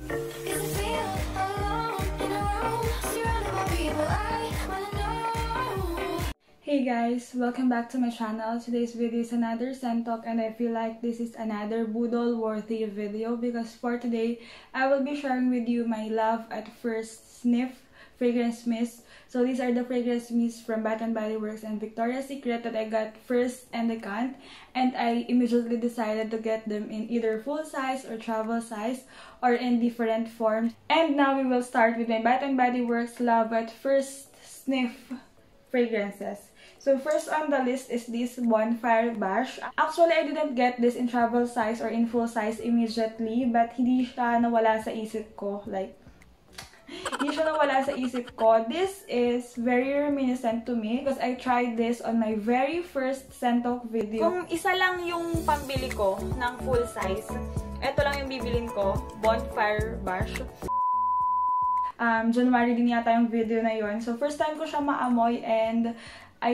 Hey guys, welcome back to my channel. Today's video is another scent talk, and I feel like this is another boodle worthy video because for today I will be sharing with you my love at first sniff fragrance mist. So these are the fragrance mists from Bath & Body Works and Victoria's Secret that I got first and second, and I immediately decided to get them in either full size or travel size or in different forms. And now we will start with my Bath & Body Works love at first sniff fragrances. So first on the list is this Bonfire Bash. Actually, I didn't get this in travel size or in full size immediately, but hindi siya nawala sa isip ko. Hindi siya nawala sa isip ko. This is very reminiscent to me because I tried this on my very first scent talk video. Kung isa lang yung pambili ko ng full size, ito lang yung bibilin ko, Bonfire Bash. January din yata yung video na yon. So first time ko siya maamoy, and I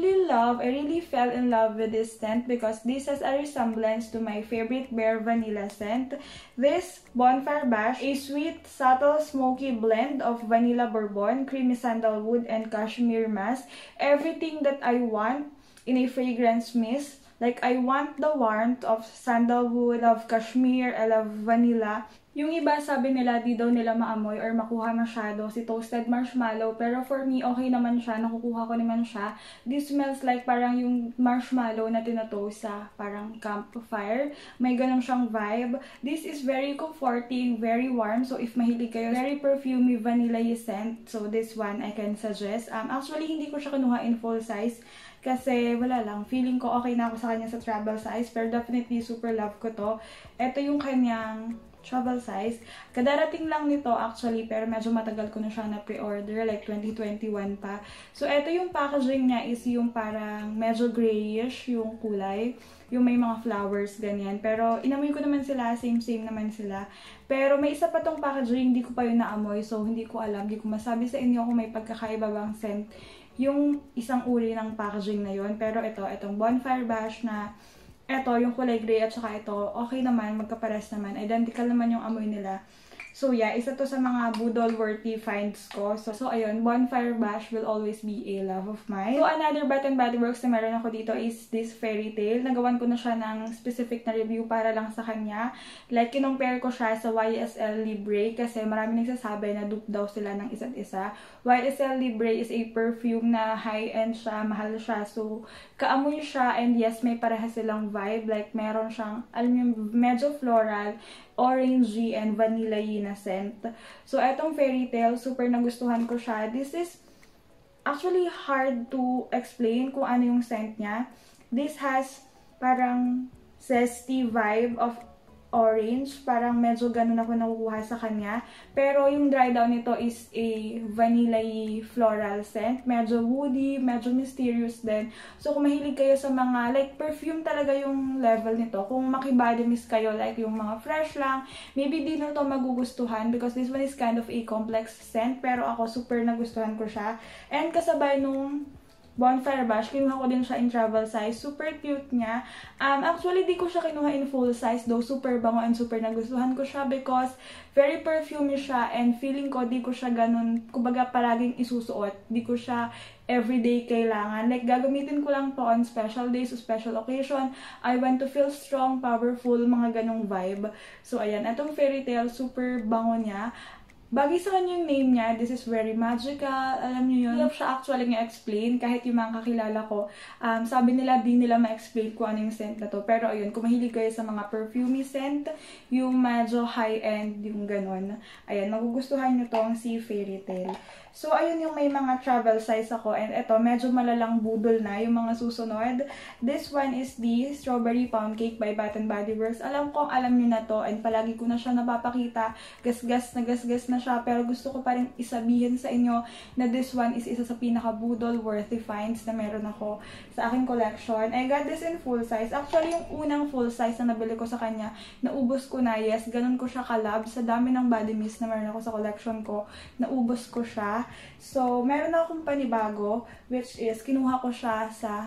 really fell in love with this scent because this has a resemblance to my favorite Bare Vanilla scent. This Bonfire Bash, a sweet, subtle, smoky blend of vanilla bourbon, creamy sandalwood, and cashmere musk. Everything that I want in a fragrance mist. Like, I want the warmth of sandalwood, of cashmere, I love vanilla. Yung iba sabi nila di daw nila maamoy or makuha masyado si toasted marshmallow, pero for me okay naman siya, nakukuha ko naman siya. This smells like parang yung marshmallow na tinatoast sa parang campfire. May ganun siyang vibe. This is very comforting, very warm. So if mahilig kayo, very perfumey vanilla scent, so this one I can suggest. Actually hindi ko siya kinuha in full size kasi wala lang, feeling ko okay na ako sa kanya sa travel size, pero definitely super love ko to. Ito yung kanyang travel size. Kadarating lang nito actually, pero medyo matagal ko na siya na pre-order, like 2021 pa. So, ito yung packaging niya is yung parang medyo grayish yung kulay. Yung may mga flowers, ganyan. Pero, inamoy ko naman sila, same naman sila. Pero, may isa pa tong packaging, hindi ko pa yun naamoy. So, hindi ko alam, hindi ko masabi sa inyo kung may pagkakaiba bang scent yung isang uri ng packaging na yun. Pero, itong Bonfire Bash na eto, yung kulay gray at saka ito, okay naman, magkapares naman. Identical naman yung amoy nila. So yeah, isa to sa mga boodle-worthy finds ko. So ayun, Bonfire Bash will always be a love of mine. So another Bath & Body Works na meron ako dito is this Fairy Tale. Nagawan ko na siya ng specific na review para lang sa kanya. Like, kinumpare ko siya sa YSL Libre kasi marami nagsasabi na dupe daw sila ng isa't isa. YSL Libre is a perfume na high-end siya, mahal siya. So, kaamoy siya, and yes, may parehas silang vibe. Like, meron siyang, alam niyo, medyo floral, orangey, and vanilla na scent. So, etong Fairy Tale, super nagustuhan ko siya. This is actually hard to explain kung ano yung scent niya. This has parang zesty vibe of orange. Parang medyo ganun ako nakukuha sa kanya. Pero yung dry down nito is a vanilla floral scent. Medyo woody, medyo mysterious din. So kung mahilig kayo sa mga, like, perfume talaga yung level nito. Kung makibody mist kayo, like yung mga fresh lang, maybe di na to magugustuhan because this one is kind of a complex scent. Pero ako super nagustuhan ko siya. And kasabay nung Bonfire Bash, kinuha ko din siya in travel size. Super cute niya. Actually, di ko siya kinuha in full size, though super bango and super nagustuhan ko siya because very perfumey siya, and feeling ko di ko siya ganun, kumbaga palaging isusuot. Di ko siya everyday kailangan. Like, gagamitin ko lang to on special days o special occasion. I want to feel strong, powerful, mga ganong vibe. So, ayan. Itong Fairy Tale, super bango niya. Bagay sa kanya yung name niya, this is very magical, alam niyo yun. Hirap siya actually nga-explain, kahit yung mga kakilala ko, sabi nila, di nila ma-explain kung ano yung scent na to. Pero ayun, kung mahilig kayo sa mga perfumey scent, yung medyo high-end, yung ganun, ayan, magugustuhan nyo tong si Fairy Tale. So, ayun yung may mga travel size ako, and eto, medyo malalang budol na yung mga susunod. This one is the Strawberry Pound Cake by Bath & Body Works. Alam kong alam nyo na to, and palagi ko na siya napapakita, gasgas na siya, pero gusto ko pa rin isabihin sa inyo na this one is isa sa pinaka-boodle worthy finds na meron ako sa aking collection. I got this in full size. Actually, yung unang full size na nabili ko sa kanya, naubos ko na, yes, ganun ko siya kalab. Sa dami ng body mist na meron ako sa collection ko, naubos ko siya. So, meron akong panibago, which is, kinuha ko siya sa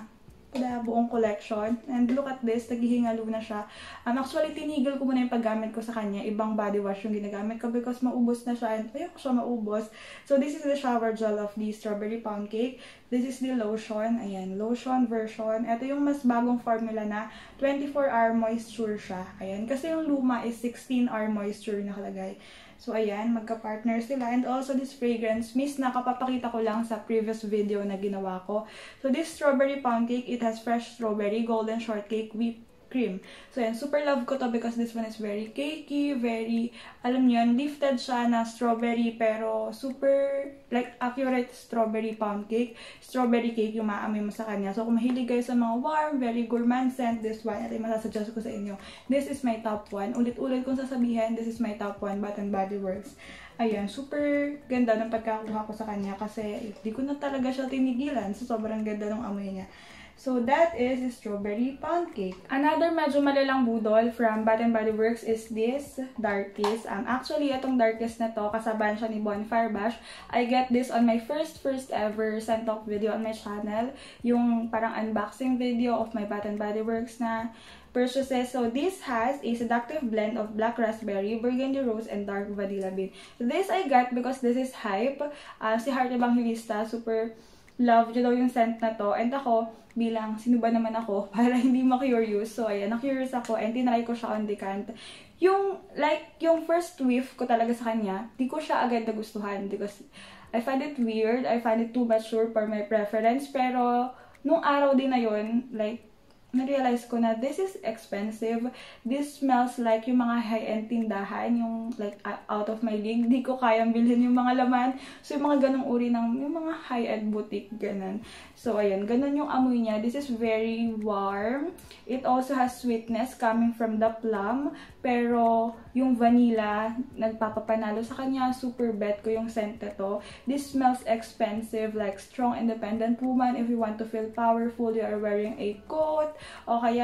the buong collection. And look at this, naghihingalo na siya. Actually, tinigil ko muna yung paggamit ko sa kanya. Ibang body wash yung ginagamit ko because maubos na siya and ayoko siya maubos. So, this is the shower gel of the Strawberry Pound Cake. This is the lotion. Ayan, lotion version. Ito yung mas bagong formula na 24-hour moisture siya. Ayan, kasi yung luma is 16-hour moisture nakalagay. So, ayan, magka-partner sila. And also, this fragrance mist, nakapapakita ko lang sa previous video na ginawa ko. So, this Strawberry Pound Cake, it has fresh strawberry, golden shortcake, whipped cream. So, ayan, super love ko to because this one is very cakey, very, alam niyo yun, lifted siya na strawberry, pero super, like, accurate strawberry pound cake. Strawberry cake yung maamoy mo sa kanya. So, kung mahilig kayo sa mga warm, very gourmand scent, this one, ito yung masasuggest ko sa inyo. This is my top 1. Ulit-ulit kong sasabihin, this is my top 1, Bath & Body Works. Ayan, super ganda ng pagkakuha ko sa kanya kasi di ko na talaga siya tinigilan. So, sobrang ganda ng amoy niya. So, that is Strawberry Pound Cake. Another medyo malalang budol from Bath & Body Works is this Darkest. Actually, itong Darkest na to, kasabayan siya ni Bonfire Bash. I get this on my first ever scent talk video on my channel. Yung parang unboxing video of my Bath & Body Works na purchases. So, this has a seductive blend of black raspberry, burgundy rose, and dark vanilla bean. So, this I got because this is hype. Si Heart Evangelista, super love niya daw yung scent na to. And ako, bilang sino ba naman ako, para hindi ma-curious. So, ayan, na-curious ako and tinry ko siya on decant. Yung, like, yung first whiff ko talaga sa kanya, di ko siya agad nagustuhan because I find it weird. I find it too mature for my preference. Pero, nung araw din na yun, like, na-realize ko na this is expensive. This smells like yung mga high-end tindahan, yung like out of my league. Di ko kayang bilhin yung mga laman. So, yung mga ganong uri ng, yung mga high-end boutique, ganun. So, ayan, ganun yung amoy niya. This is very warm. It also has sweetness coming from the plum. Pero, yung vanilla, nagpapapanalo sa kanya. Super bet ko yung scent na to. This smells expensive, like strong, independent woman. If you want to feel powerful, you are wearing a coat, o kaya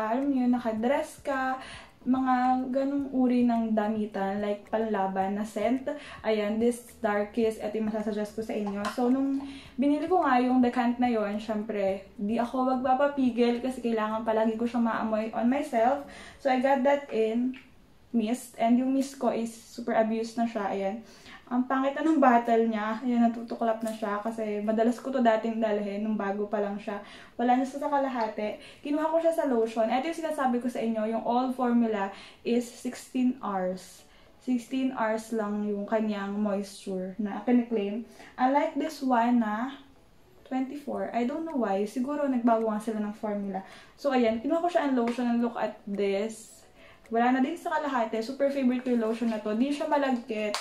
naka-dress ka, mga ganong uri ng damitan, like panlaban na scent. Ayan, this Darkest, ito yung masasuggest ko sa inyo. So, nung binili ko nga yung decant na yon, syempre, di ako magpapapigil kasi kailangan palagi ko siyang maamoy on myself. So, I got that in mist, and yung mist ko is super abused na siya. Ayan. Ang pangit na ng bottle niya. Ayan, natutuklap na siya kasi madalas ko to dating dalhin nung bago pa lang siya. Wala na sa kalahati. Kinuha ko siya sa lotion. Ito yung sinasabi ko sa inyo, yung all formula is 16 hours. 16 hours lang yung kanyang moisture na kiniklaim. Unlike this one na 24. I don't know why. Siguro nagbago nga sila ng formula. So, ayan. Kinuha ko siya ang lotion and look at this. Wala na din sa kalahati. Super favorite ko yung lotion na to. Di siya malagkit.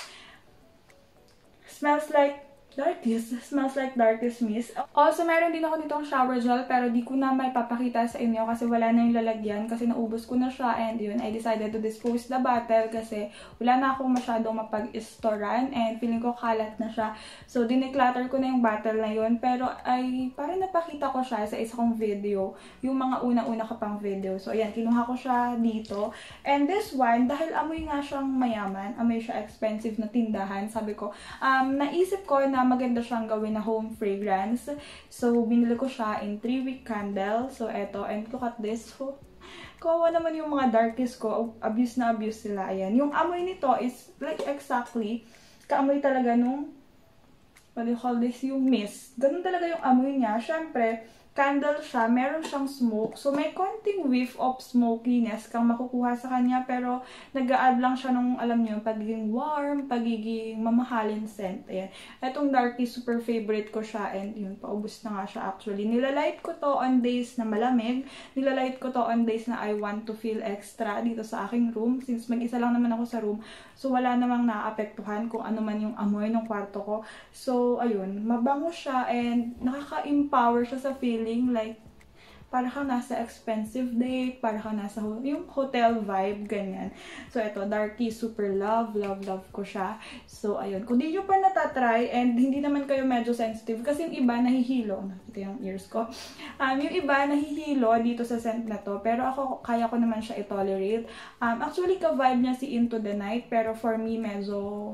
Smells like Darkest. Smells like Darkest mist. Also, meron din ako nitong shower gel pero di ko na may papakita sa inyo kasi wala na yung lalagyan kasi naubos ko na siya and yun, I decided to dispose the bottle kasi wala na akong masyadong mapag-storan and feeling ko kalat na siya. So, dineclutter ko na yung bottle na yun pero ay parang napakita ko siya sa isa kong video. Yung mga una-una ka pang video. So, ayan, kinuha ko siya dito. And this one, dahil amoy nga siyang mayaman, amoy siya expensive na tindahan, sabi ko, naisip ko na maganda siyang gawin na home fragrance. So, binili ko siya in 3-wick candle. So, eto. And look at this. So, kawawa naman yung mga Darkest ko. Abuse na abuse sila. Ayan. Yung amoy nito is like exactly kaamoy talaga nung what do you call this? Yung mist. Ganun talaga yung amoy niya. Syempre, candle siya, meron siyang smoke. So, may konting whiff of smokiness kang makukuha sa kanya, pero nag-a-add lang siya nung, alam niyo, pagiging warm, pagiging mamahalin scent. Ayan. Etong Darkest, super favorite ko siya, and yun, paubos na nga siya actually. Nilalight ko to on days na malamig. Nilalight ko to on days na I want to feel extra dito sa aking room. Since mag-isa lang naman ako sa room, so wala namang naapektuhan kung ano man yung amoy ng kwarto ko. So, ayun, mabango siya, and nakaka-empower siya sa feeling like para kang nasa expensive date, para kang nasa yung hotel vibe, ganyan. So, ito, Darkest, super love ko siya. So, ayun. Kung di nyo pa natatry, and hindi naman kayo medyo sensitive, kasi yung iba nahihilo. Nakita yung ears ko. Yung iba nahihilo dito sa scent na to, pero ako, kaya ko naman siya i-tolerate. Actually, ka-vibe niya si Into the Night, pero for me, medyo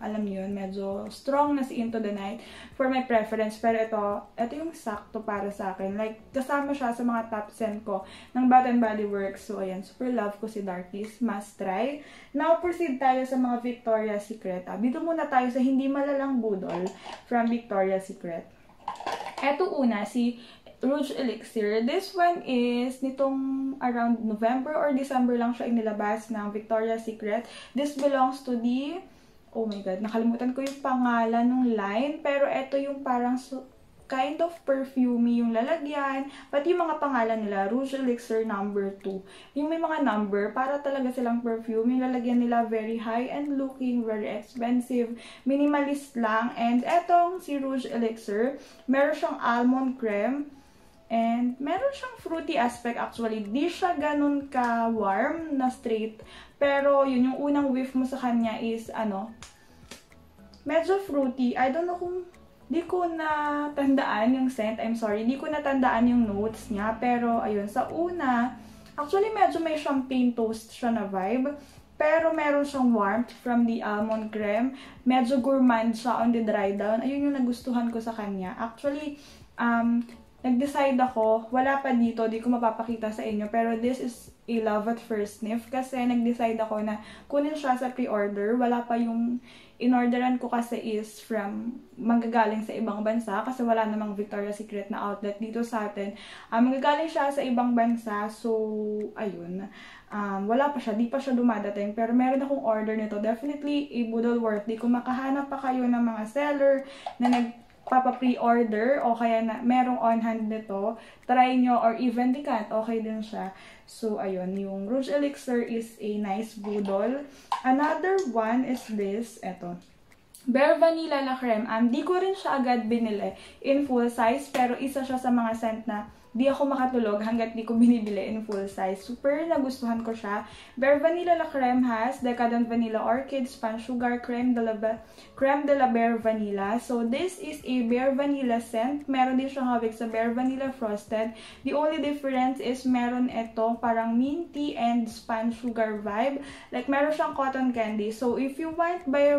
alam niyo yun, medyo strong na si Into the Night for my preference. Pero ito yung sakto para sa akin. Like, kasama siya sa mga top 10 ko ng Bath & Body Works. So, ayan, super love ko si Darkies. Must try. Now, proceed tayo sa mga Victoria's Secret. Dito muna tayo sa hindi malalang budol from Victoria's Secret. Ito una, si Rouge Elixir. This one is nitong around November or December lang siya inilabas ng Victoria's Secret. This belongs to the, oh my god, nakalimutan ko yung pangalan ng line, pero ito yung parang kind of perfumey yung lalagyan, pati yung mga pangalan nila, Rouge Elixir number 2. Yung may mga number, para talaga silang perfume. Yung lalagyan nila very high-end looking, very expensive, minimalist lang. And etong si Rouge Elixir, meron siyang almond creme, and meron siyang fruity aspect actually. Di siya ganun ka-warm na straight. Pero yun, yung unang whiff mo sa kanya is, medyo fruity. I don't know kung, di ko natandaan yung scent. I'm sorry, di ko natandaan yung notes niya. Pero, ayun, sa una, actually medyo may champagne toast siya na vibe. Pero meron siyang warmth from the almond creme. Medyo gourmand siya on the dry down. Ayun yung nagustuhan ko sa kanya. Actually, nag-decide ako, wala pa dito, di ko mapapakita sa inyo, pero this is a love at first sniff kasi nag-decide ako na kunin siya sa pre-order. Wala pa yung in-orderan ko kasi is from manggagaling sa ibang bansa kasi wala namang Victoria's Secret na outlet dito sa atin. Manggagaling siya sa ibang bansa, so ayun. Wala pa siya, di pa siya dumadating, pero meron akong order nito. Definitely a budol worth. Di kung makahanap pa kayo ng mga seller na pre-order o kaya na merong on hand nito, try nyo, or even di can't, okay din siya. So, ayun, yung Rouge Elixir is a nice budol. Another one is this, eto. Bare Vanilla La Creme. Di ko rin siya agad binili in full size, pero isa siya sa mga scent na di ako makatulog hanggat di ko binibili in full size. Super nagustuhan ko siya. Bare Vanilla La Creme has Decadent Vanilla Orchid, Spun Sugar, Creme de la Bare Vanilla. So, this is a Bare Vanilla scent. Meron din siyang hawig sa Bare Vanilla Frosted. The only difference is meron ito parang minty and Spun Sugar vibe. Like, meron siyang cotton candy. So, if you want Bare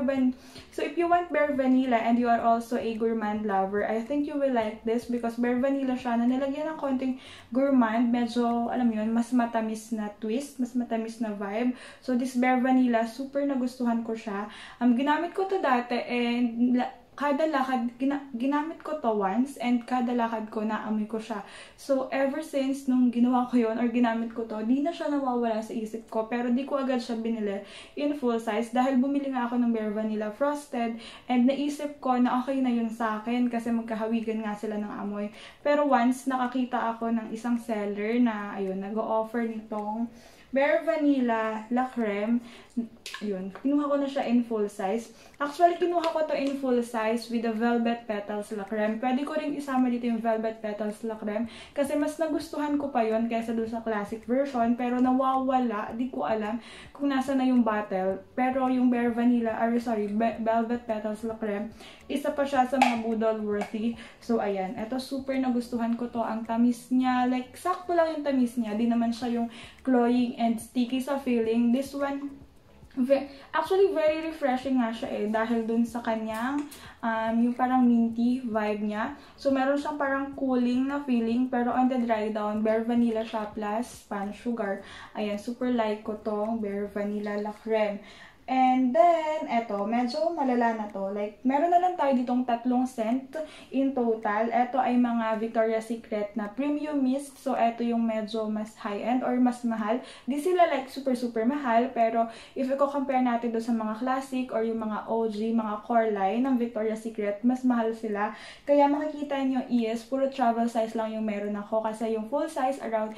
Vanilla and you are also a gourmand lover, I think you will like this because Bare Vanilla siya na nilagyan ng konting gourmand, medyo, alam yun, mas matamis na twist, mas matamis na vibe. So, this Bare Vanilla, super nagustuhan ko siya. Ginamit ko to dati, and kada lakad, ginamit ko to once, and kada lakad ko, naamoy ko siya. So, ever since nung ginawa ko yun, or ginamit ko to, di na siya nawawala sa isip ko, pero di ko agad siya binili in full size, dahil bumili nga ako ng Bare Vanilla Frosted, and naisip ko na okay na yun sa akin, kasi magkahawigan nga sila ng amoy. Pero once, nakakita ako ng isang seller na, ayun, nag-o-offer nitong Bare Vanilla La Creme. Yun, kinuha ko na siya in full size. Actually, kinuha ko to in full size with the Velvet Petals La Creme. Pwede ko rin isama dito yung Velvet Petals La Creme kasi mas nagustuhan ko pa yun kaysa doon sa classic version. Pero nawawala, di ko alam kung nasa na yung bottle. Pero yung Bare Vanilla, Velvet Petals La Creme, isa pa siya sa mga budol worthy. So, ayan. Ito, super nagustuhan ko to. Ang tamis niya, like, sakto lang yung tamis niya. Di naman siya yung cloying and sticky sa feeling. This one, actually, very refreshing nga siya dahil dun sa kanyang, yung parang minty vibe niya. So, meron siyang parang cooling na feeling, pero on the dry down, Bare Vanilla siya plus Spun Sugar. Ayan, super like ko tong Bare Vanilla La Creme. And then, eto, medyo malala na to. Like, meron na lang tayo ditong 3 scent in total. Eto ay mga Victoria's Secret na premium mist. So, eto yung medyo mas high-end or mas mahal. Di sila like super mahal. Pero, if i-compare natin do sa mga classic or yung mga OG, mga core line ng Victoria's Secret, mas mahal sila. Kaya makikita nyo is, puro travel size lang yung meron ako. Kasi yung full size around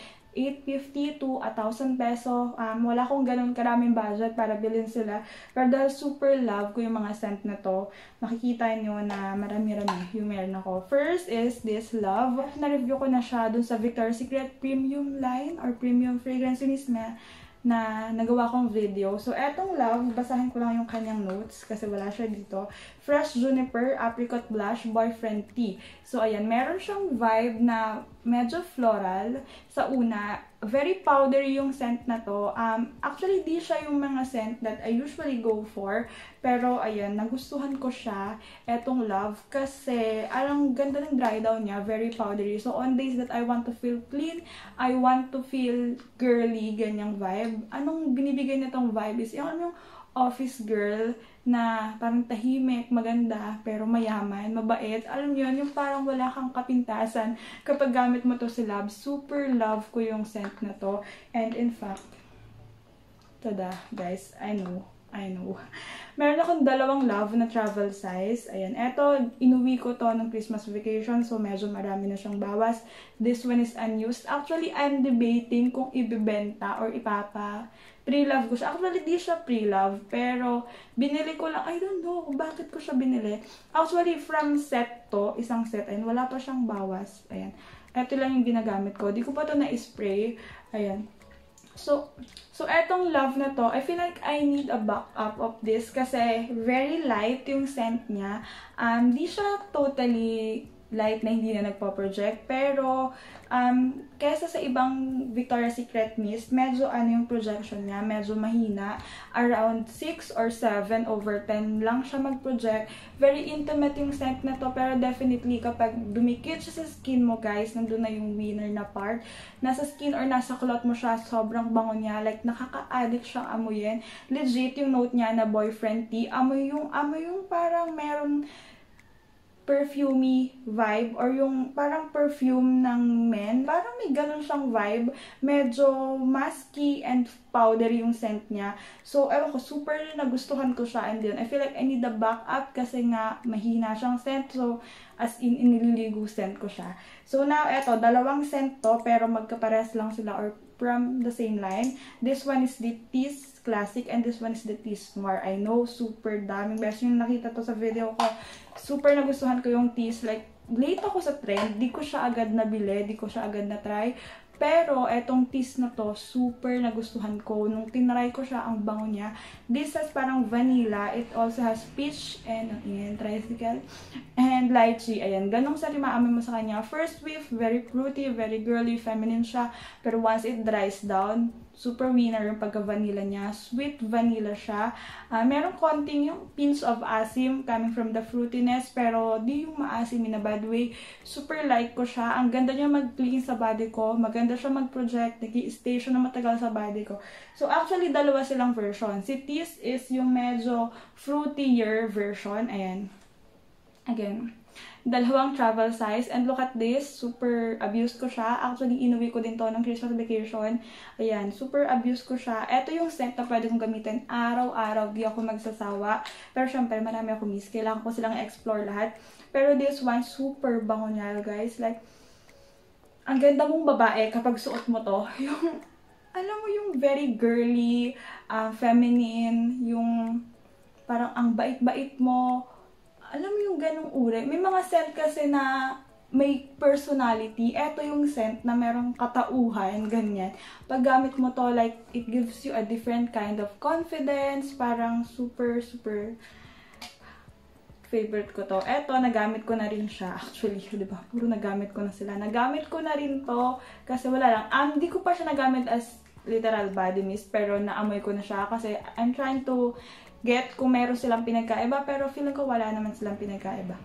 850 to 1,000 peso. Wala akong ganun karaming budget para bilhin sila. Pero dahil super love ko yung mga scent na to, makikita nyo na marami-rami yung meron ako. First is this Love. Na-review ko na siya dun sa Victoria's Secret Premium line or Premium Fragrance na nagawa kong video. So, etong Love, basahin ko lang yung kanyang notes kasi wala siya dito. Fresh Juniper, Apricot Blush, Boyfriend Tea. So, ayan, meron siyang vibe na medyo floral. Sa una, Very powdery yung scent na to. Actually, di siya yung mga scent that I usually go for. Pero, ayan, nagustuhan ko siya, etong Love, kasi ang ganda ng dry down niya, very powdery. So, on days that I want to feel clean, I want to feel girly, ganyang vibe. Anong binibigay nitong vibe is yung office girl na parang tahimik, maganda, pero mayaman, mabait. Alam niyo, yung parang wala kang kapintasan kapag gamit mo to si Love. Super love ko yung scent na to. And in fact, tada, guys, I know. Meron akong dalawang Love na travel size. Ayan, eto, inuwi ko to ng Christmas vacation, so medyo marami na siyang bawas. This one is unused. Actually, I'm debating kung ibibenta or pre-love ko siya. Actually, di siya pre-love, pero binili ko lang. I don't know kung bakit ko siya binili. Actually, from set to, isang set, ayan, wala pa siyang bawas. Ayan. Ito lang yung ginagamit ko. Di ko pa to na-spray. Ayan. So, etong Love na to, I feel like I need a backup of this kasi very light yung scent niya. Di siya totally light na hindi na nagpo-project, pero kesa sa ibang Victoria's Secret mist, medyo yung projection niya, medyo mahina. Around 6 or 7/10 lang siya mag-project. Very intimate yung scent na to, pero definitely kapag dumikit siya sa skin mo, guys, nandun na yung winner na part. Nasa skin or nasa cloth mo siya, sobrang bango niya. Like, nakaka-addict siyang amuyin. Legit yung note niya na boyfriend tea. Amoy yung parang meron perfumey vibe or yung parang perfume ng men. Parang may ganun siyang vibe. Medyo musky and powdery yung scent niya. So, ewan ko, super nagustuhan ko siya. And then, I feel like I need a backup kasi nga mahina siyang scent. So, as in, inililigo scent ko siya. So, now, eto, dalawang scent to, pero magkapares lang sila or from the same line. This one is the Tease Classic and this one is the Tease Noir. I know, super daming beses yung nakita to sa video ko. Super nagustuhan ko yung Tease. Like, late ako sa trend. Di ko siya agad nabili. Di ko siya agad na-try. Pero, etong Tease na to, super nagustuhan ko. Nung tinry ko siya, ang bango niya. This has parang vanilla. It also has peach and, tricycle. And lychee. Ayan, ganong sa maamin mo sa kanya. First whiff, very fruity, very girly, feminine siya. Pero once it dries down, super winner yung pagka-vanilla niya. Sweet vanilla siya. Meron konting yung pinch of asim coming from the fruitiness, pero di yung maasim in a bad way. Super like ko siya. Ang ganda niya mag-clean sa body ko. Maganda siya mag-project. Nag-i-stay siya na matagal sa body ko. So, actually, dalawa silang version. Si Tease is yung medyo fruitier version. Ayan. Again, dalawang travel size. And look at this. Super abused ko siya. Actually, inuwi ko din to ng Christmas vacation. Ayan, super abused ko siya. Ito yung scent na pwede kong gamitin araw-araw. Di ako magsasawa. Pero syempre, marami ako miss. Kailangan ko silang explore lahat. Pero this one, super bango niya, guys. Like, ang ganda mong babae kapag suot mo to. Yung, alam mo yung very girly, feminine, yung parang ang bait-bait mo. Alam mo yung ganong uri. May mga scent kasi na may personality. Ito yung scent na merong katauhan, ganyan. Pag gamit mo to, like, it gives you a different kind of confidence. Parang super, super favorite ko to. Ito, nagamit ko na rin siya. Actually, di ba? Puro nagamit ko na sila. Nagamit ko na rin to kasi wala lang. Hindi ko pa siya nagamit as literal body mist, pero naamoy ko na siya kasi I'm trying to get kung meron silang pinagkaiba, pero feeling ko wala naman silang pinagkaiba.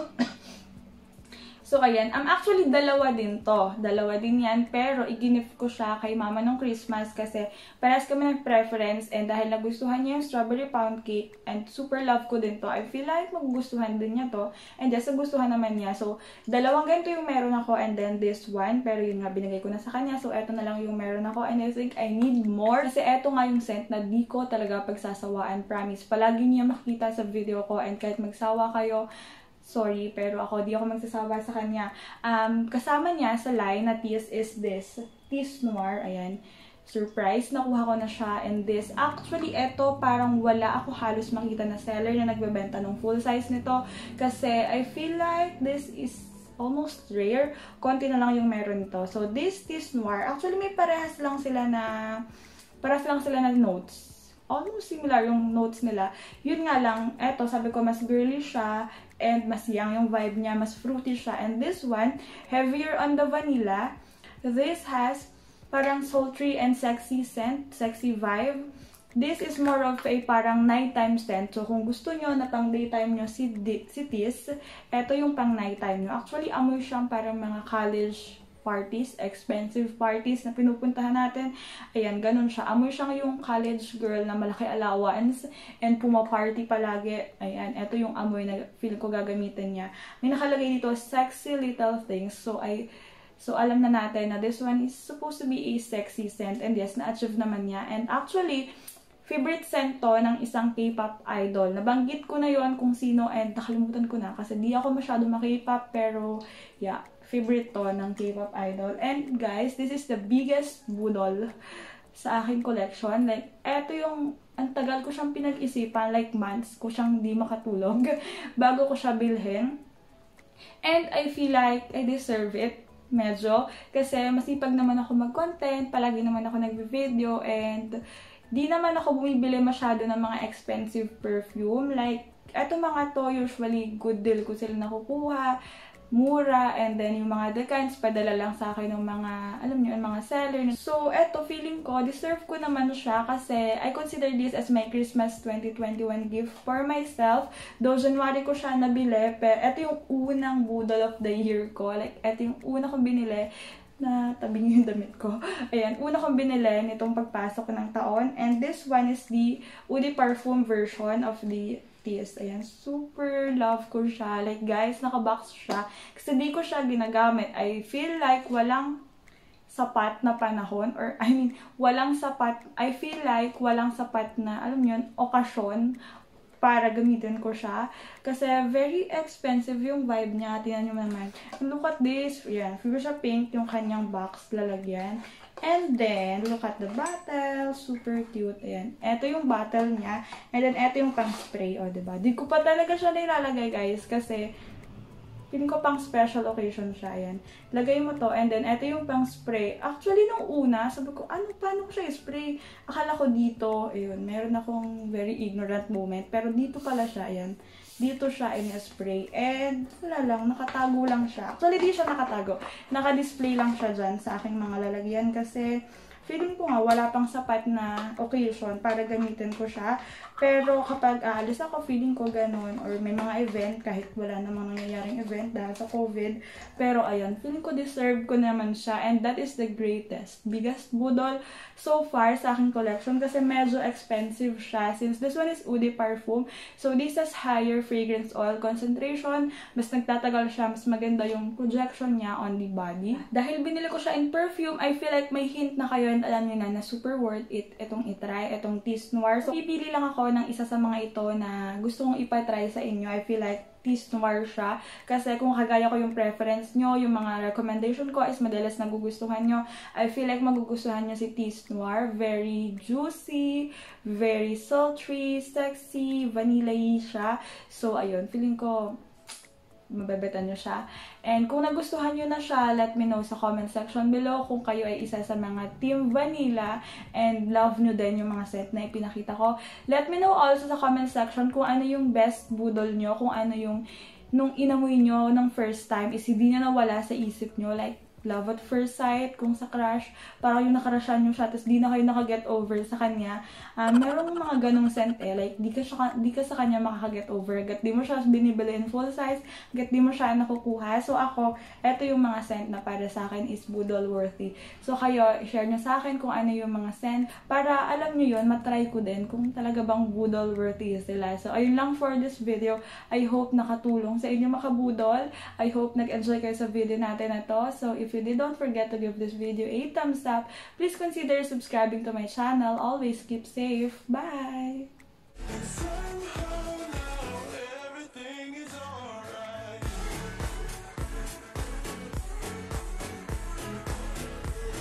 So, ayan. Actually, dalawa din to. Dalawa din yan. Pero, i-gift ko siya kay mama nung Christmas kasi parehas kami ng preference and dahil nagustuhan niya yung strawberry pound cake and super love ko din to. I feel like magugustuhan din niya to. And just nagustuhan naman niya. So, dalawang ganito yung meron ako and then this one. Pero yun nga, binigay ko na sa kanya. So, eto na lang yung meron ako and I think I need more. Kasi eto nga yung scent na di ko talaga pagsasawaan. Promise. Palagi niya makita sa video ko and kahit magsawa kayo, sorry, pero di ako magsasawa sa kanya. Kasama niya sa line na Tease is this. Tease Noir, ayan. Surprise, nakuha ko na siya. And this, actually, eto, parang wala ako halos makita na seller na nagbebenta ng full size nito. Kasi, I feel like this is almost rare. Konti na lang yung meron nito. So, this Tease Noir, actually, may parehas lang sila na notes. Almost similar yung notes nila. Yun nga lang, eto, sabi ko, mas girly siya, and mas young yung vibe niya, mas fruity siya. And this one, heavier on the vanilla. This has parang sultry and sexy scent, sexy vibe. This is more of a parang nighttime scent. So, kung gusto nyo na pang daytime nyo si Tease, eto yung pang nighttime nyo. Actually, amoy siyang parang mga college parties, expensive parties na pinupuntahan natin. Ayan, ganun siya. Amoy siyang yung college girl na malaki allowance and pumaparty palagi. Ayan, eto yung amoy na feel ko gagamitin niya. May nakalagay dito, sexy little things. So, alam na natin na this one is supposed to be a sexy scent. And yes, na-achieve naman niya. And actually, favorite scent to ng isang K-pop idol. Nabanggit ko na yon kung sino and nakalimutan ko na kasi di ako masyado ma-K-pop. Pero, yeah, favorite to ng K-pop idol. And guys, this is the biggest budol sa aking collection. Like, eto yung, ang tagal ko siyang pinag-isipan. Like, months ko siyang di makatulog bago ko siya bilhin. And I feel like I deserve it. Medyo. Kasi masipag naman ako mag-content, palagi naman ako nag-video, and di naman ako bumibili masyado ng mga expensive perfume. Like, eto mga to, usually good deal ko sila nakukuha, mura, and then yung mga decants, padala lang sa akin ng mga, alam nyo, yung mga seller. So, eto, feeling ko, deserve ko naman siya kasi I consider this as my Christmas 2021 gift for myself. Though, January ko siya nabili, pero eto yung unang budol of the year ko. Like, eto yung una kong binili na tabi niyo yung damit ko. Ayan, una kong binili nitong pagpasok ng taon. And this one is the Eau de Parfum version of the Tease. Ayan, super love ko siya. Like, guys, nakabox siya. Kasi di ko siya ginagamit. I feel like walang sapat na panahon, or I mean, walang sapat, I feel like walang sapat na, alam niyo yun, okasyon para gamitin ko siya. Kasi very expensive yung vibe niya. Tingnan nyo naman. Look at this. Yan. Feel siya pink yung kanyang box lalagyan. And then, look at the bottle. Super cute. Ayan. Ito yung bottle niya. And then, ito yung pang spray. O, diba? Di ko pa talaga siya nilalagay, guys. Kasi, feeling ko pang special occasion siya. Ayan. Lagay mo to. And then, ito yung pang spray. Actually, nung una, sabi ko, paano ko siya i-spray? Akala ko dito. Ayun. Meron akong very ignorant moment. Pero dito pala siya. Ayan. Dito siya in-spray. And, wala lang. Nakatago lang siya. Actually, di siya nakatago. Naka-display lang siya dyan sa aking mga lalagyan. Kasi, feeling ko nga, wala pang sapat na occasion para gamitin ko siya. Pero kapag aalis ako, feeling ko ganun. Or may mga event, kahit wala namang nangyayaring event dahil sa COVID. Pero ayan, feeling ko deserve ko naman siya. And that is the greatest, biggest budol so far sa aking collection. Kasi medyo expensive siya. Since this one is Eau de Parfum. So this has higher fragrance oil concentration. Mas nagtatagal siya. Mas maganda yung projection niya on the body. Dahil binili ko siya in perfume, I feel like may hint na kayo and alam niyo na super worth it itong itry, itong Tease Noir. So, pipili lang ako ng isa sa mga ito na gusto kong ipatry sa inyo. I feel like Tease Noir siya. Kasi kung kagaya ko yung preference nyo, yung mga recommendation ko is madalas nagugustuhan nyo. I feel like magugustuhan nyo si Tease Noir. Very juicy, very sultry, sexy, vanilla-y siya. So, ayun, feeling ko mabebetan nyo siya. And kung nagustuhan nyo na siya, let me know sa comment section below kung kayo ay isa sa mga team vanilla and love nyo din yung mga scent na ipinakita ko. Let me know also sa comment section kung ano yung best budol nyo, kung ano yung nung inamoy nyo ng first time is hindi na nawala sa isip nyo. Like, love at first sight, kung sa crush, parang yung nakarashan nyo siya, tapos di na kayo nakaget over sa kanya. Merong mga ganong scent like, di ka sa kanya makakaget over. Gat di mo siya binibili in full size, gat di mo siya nakukuha. So ako, eto yung mga scent na para sa akin is budol worthy. So kayo, share nyo sa akin kung ano yung mga scent, para alam nyo yun, matry ko din kung talaga bang budol worthy sila. So ayun lang for this video. I hope nakatulong sa inyo makabudol. I hope nag-enjoy kayo sa video natin na to. So if you did, don't forget to give this video a thumbs up. Please consider subscribing to my channel. Always keep safe. Bye!